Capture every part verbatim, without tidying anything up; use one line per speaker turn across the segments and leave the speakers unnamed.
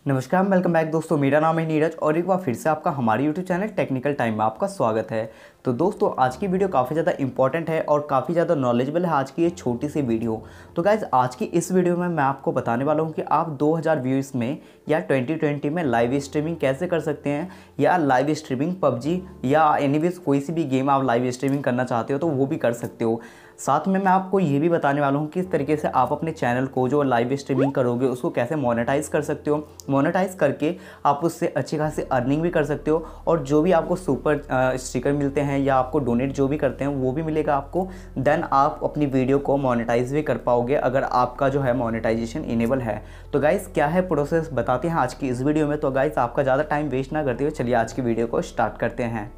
नमस्कार, welcome back दोस्तों। मेरा नाम है नीरज और एक बार फिर से आपका हमारे यूट्यूब चैनल टेक्निकल टाइम में आपका स्वागत है। तो दोस्तों, आज की वीडियो काफ़ी ज़्यादा इंपॉर्टेंट है और काफ़ी ज़्यादा नॉलेजेबल है आज की ये छोटी सी वीडियो। तो गाइज़, आज की इस वीडियो में मैं आपको बताने वाला हूँ कि आप दो हज़ार व्यूज़ में या ट्वेंटी ट्वेंटी में लाइव स्ट्रीमिंग कैसे कर सकते हैं, या लाइव स्ट्रीमिंग पबजी या एनीवेज कोई सी भी गेम आप लाइव स्ट्रीमिंग करना चाहते हो तो वो भी कर सकते हो। साथ में मैं आपको ये भी बताने वाला हूँ किस तरीके से आप अपने चैनल को जो लाइव स्ट्रीमिंग करोगे उसको कैसे मोनेटाइज कर सकते हो। मोनेटाइज करके आप उससे अच्छी खासी अर्निंग भी कर सकते हो और जो भी आपको सुपर स्टिकर मिलते हैं या आपको डोनेट जो भी करते हैं वो भी मिलेगा आपको। देन आप अपनी वीडियो को मोनेटाइज भी कर पाओगे अगर आपका जो है मोनेटाइजेशन इनेबल है। तो गाइज़, क्या है प्रोसेस बताते हैं आज की इस वीडियो में। तो गाइज़, आपका ज़्यादा टाइम वेस्ट ना करते हुए चलिए आज की वीडियो को स्टार्ट करते हैं।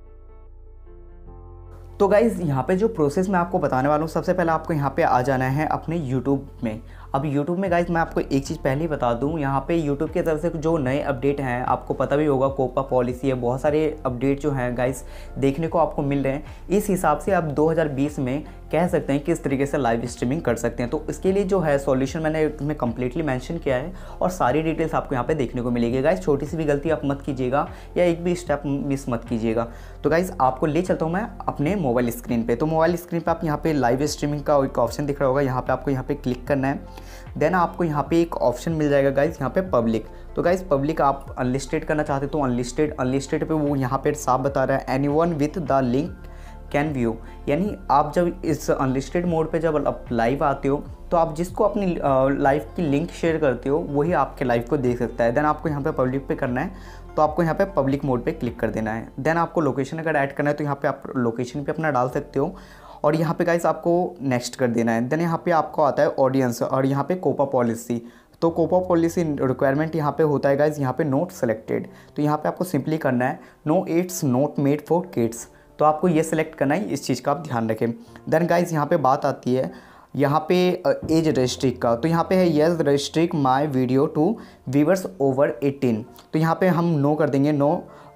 तो गाइज़, यहाँ पे जो प्रोसेस मैं आपको बताने वाला हूँ, सबसे पहले आपको यहाँ पे आ जाना है अपने यूट्यूब में। अब यूट्यूब में गाइज़ मैं आपको एक चीज़ पहले ही बता दूँ, यहाँ पे यूट्यूब की तरफ से जो नए अपडेट हैं आपको पता भी होगा, कोपा पॉलिसी है, बहुत सारे अपडेट जो हैं गाइज़ देखने को आपको मिल रहे हैं। इस हिसाब से आप दो हज़ार बीस में कह सकते हैं किस तरीके से लाइव स्ट्रीमिंग कर सकते हैं। तो इसके लिए जो है सॉल्यूशन मैंने इसमें कम्प्लीटली मेंशन किया है और सारी डिटेल्स आपको यहाँ पे देखने को मिलेगी। गाइज़, छोटी सी भी गलती आप मत कीजिएगा या एक भी स्टेप मिस मत कीजिएगा। तो गाइज़, आपको ले चलता हूँ मैं अपने मोबाइल स्क्रीन पे। तो मोबाइल स्क्रीन पे आप यहाँ पे लाइव स्ट्रीमिंग का एक ऑप्शन दिख रहा होगा, यहाँ पे आपको यहाँ पे क्लिक करना है। देन आपको यहाँ पे एक ऑप्शन मिल जाएगा गाइज़, यहाँ पे पब्लिक। तो गाइज़, पब्लिक आप अनलिस्टेड करना चाहते हो तो अनलिस्टेड अनलिस्टेड पे वो यहाँ पे साफ बता रहा है anyone with the link can view. यानी आप जब इस अनलिस्टेड मोड पे जब आप लाइव आते हो तो आप जिसको अपनी लाइव की लिंक शेयर करते हो वही आपके लाइव को देख सकता है। देन आपको यहाँ पे पब्लिक पे करना है, तो आपको यहाँ पे पब्लिक मोड पे क्लिक कर देना है। देन आपको लोकेशन अगर ऐड करना है तो यहाँ पे आप लोकेशन पे अपना डाल सकते हो और यहाँ पे गाइस आपको नेक्स्ट कर देना है। देन यहाँ पे आपको आता है ऑडियंस और यहाँ पे कोपा पॉलिसी। तो कोपा पॉलिसी रिक्वायरमेंट यहाँ पे होता है गाइस, यहाँ पे नोट सेलेक्टेड। तो यहाँ पे आपको सिंपली करना है no it's not made for kids. तो आपको ये सिलेक्ट करना है, इस चीज़ का आप ध्यान रखें। देन गाइस, यहाँ पे बात आती है यहाँ पे एज रेस्ट्रिक्ट का। तो यहाँ पे है yes restrict my video to viewers over eighteen. तो यहाँ पे हम नो कर देंगे, no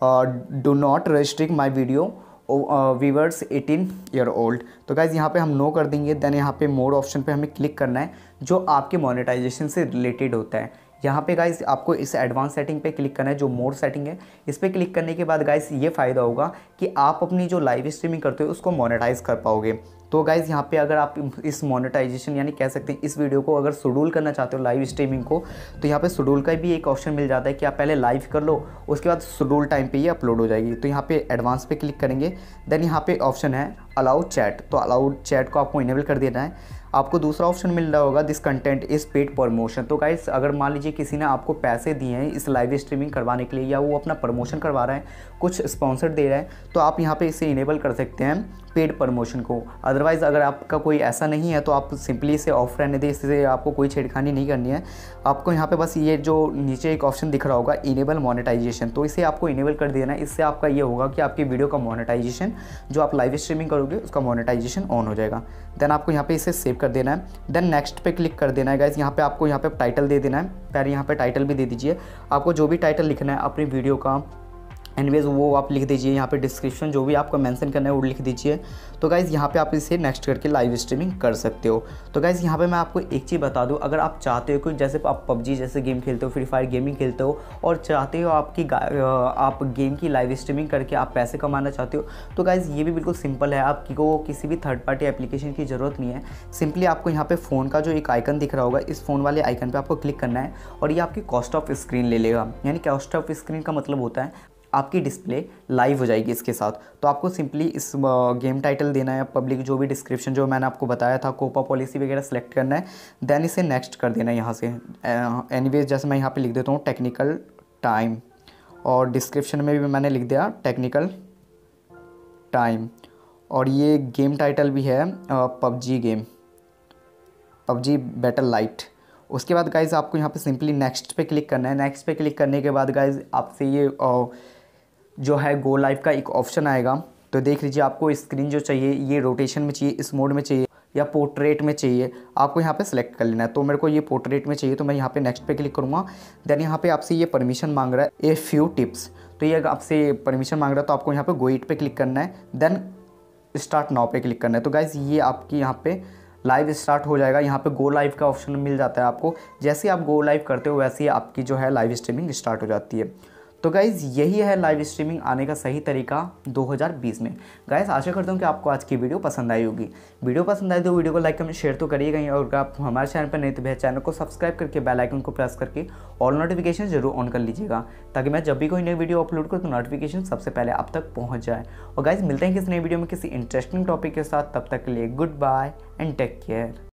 do not restrict my video viewers eighteen year old. तो गाइज़, यहाँ पे हम नो कर देंगे। देन यहाँ पे मोड ऑप्शन पे हमें क्लिक करना है जो आपके मोनेटाइजेशन से रिलेटेड होता है। यहाँ पे गाइस आपको इस एडवांस सेटिंग पे क्लिक करना है, जो मोड सेटिंग है। इस पे क्लिक करने के बाद गाइस ये फ़ायदा होगा कि आप अपनी जो लाइव स्ट्रीमिंग करते हो उसको मोनेटाइज कर पाओगे। तो गाइज़, यहाँ पे अगर आप इस मोनेटाइजेशन यानी कह सकते हैं इस वीडियो को अगर शेड्यूल करना चाहते हो लाइव स्ट्रीमिंग को, तो यहाँ पे शेड्यूल का भी एक ऑप्शन मिल जाता है कि आप पहले लाइव कर लो, उसके बाद शेड्यूल टाइम पे ये अपलोड हो जाएगी। तो यहाँ पे एडवांस पे क्लिक करेंगे। देन यहाँ पे ऑप्शन है अलाउ चैट। तो अलाउ चैट को आपको इनेबल कर देना है। आपको दूसरा ऑप्शन मिल रहा होगा this content is paid promotion. तो गाइस, अगर मान लीजिए किसी ने आपको पैसे दिए हैं इस लाइव स्ट्रीमिंग करवाने के लिए या वो अपना प्रमोशन करवा रहा है, कुछ स्पॉन्सर दे रहा है, तो आप यहाँ पे इसे इनेबल कर सकते हैं पेड प्रमोशन को। अदरवाइज़ अगर आपका कोई ऐसा नहीं है तो आप सिंपली इसे ऑफ रहने दें, इससे आपको कोई छेड़खानी नहीं करनी है। आपको यहाँ पे बस ये जो नीचे एक ऑप्शन दिख रहा होगा इनेबल मोनेटाइजेशन, तो इसे आपको इनेबल कर देना है। इससे आपका ये होगा कि आपकी वीडियो का मोनेटाइजेशन जो आप लाइव स्ट्रीमिंग करोगे उसका मोनेटाइजेशन ऑन हो जाएगा। देन आपको यहाँ पे इसे सेव कर देना है। देन नेक्स्ट पे क्लिक कर देना है गाइज। यहाँ पे आपको यहाँ पे टाइटल दे देना है, पहले यहाँ पे टाइटल भी दे दीजिए। आपको जो भी टाइटल लिखना है अपनी वीडियो का एनीवेज वो आप लिख दीजिए। यहाँ पे डिस्क्रिप्शन जो भी आपको मेंशन करना है वो लिख दीजिए। तो गाइज़, यहाँ पे आप इसे नेक्स्ट करके लाइव स्ट्रीमिंग कर सकते हो। तो गाइज़, यहाँ पे मैं आपको एक चीज़ बता दूँ, अगर आप चाहते हो कि जैसे आप पबजी जैसे गेम खेलते हो, फ्री फायर गेमिंग खेलते हो और चाहते हो आपकी आप गेम की लाइव स्ट्रीमिंग करके आप पैसे कमाना चाहते हो, तो गाइज़ ये भी बिल्कुल सिंपल है। आपको किसी भी थर्ड पार्टी एप्लीकेशन की ज़रूरत नहीं है। सिंपली आपको यहाँ पे फ़ोन का जो एक आइकन दिख रहा होगा, इस फ़ोन वाले आइकन पर आपको क्लिक करना है और ये आपकी कॉस्ट ऑफ स्क्रीन ले लेगा। यानी कॉस्ट ऑफ स्क्रीन का मतलब होता है आपकी डिस्प्ले लाइव हो जाएगी इसके साथ। तो आपको सिंपली इस गेम टाइटल देना है, पब्लिक जो भी डिस्क्रिप्शन जो मैंने आपको बताया था, कोपा पॉलिसी वगैरह सेलेक्ट करना है। देन इसे नेक्स्ट कर देना है यहाँ से। एनीवेज जैसे मैं यहाँ पे लिख देता हूँ टेक्निकल टाइम और डिस्क्रिप्शन में भी मैंने लिख दिया टेक्निकल टाइम। और ये गेम टाइटल भी है PUBG game, PUBG battle lite. उसके बाद गाइज़ आपको यहाँ पे सिंपली नेक्स्ट पे क्लिक करना है। नेक्स्ट पे क्लिक करने के बाद गाइज़ आपसे ये जो है गो लाइव का एक ऑप्शन आएगा। तो देख लीजिए, आपको स्क्रीन जो चाहिए ये रोटेशन में चाहिए, इस मोड में चाहिए या पोर्ट्रेट में चाहिए, आपको यहाँ पे सेलेक्ट कर लेना है। तो मेरे को ये पोर्ट्रेट में चाहिए तो मैं यहाँ पे नेक्स्ट पे क्लिक करूँगा। देन यहाँ पे आपसे ये परमिशन मांग रहा है ए फ्यू टिप्स। तो ये आपसे परमिशन मांग रहा है तो आपको यहाँ पे गो इट पे क्लिक करना है। देन स्टार्ट नाउ पे क्लिक करना है। तो गाइज़ ये आपकी यहाँ पे लाइव स्टार्ट हो जाएगा। यहाँ पे गो लाइव का ऑप्शन मिल जाता है आपको। जैसे आप गो लाइव करते हो वैसे ही आपकी जो है लाइव स्ट्रीमिंग स्टार्ट हो जाती है। तो गाइज़ यही है लाइव स्ट्रीमिंग आने का सही तरीका दो हज़ार बीस में। गाइज़ आशा करता हूँ कि आपको आज की वीडियो पसंद आई होगी। वीडियो पसंद आई तो वीडियो को लाइक कमेंट शेयर तो करिएगा ही, और अगर आप हमारे चैनल पर नहीं तो भैया चैनल को सब्सक्राइब करके बेल आइकन को प्रेस करके ऑल नोटिफिकेशन जरूर ऑन कर लीजिएगा, ताकि मैं जब भी कोई नई वीडियो अपलोड करूँ तो नोटिफिकेशन सबसे पहले आप तक पहुँच जाए। और गाइज़ मिलते हैं किसी नई वीडियो में किसी इंटरेस्टिंग टॉपिक के साथ। तब तक के लिए good bye and take care.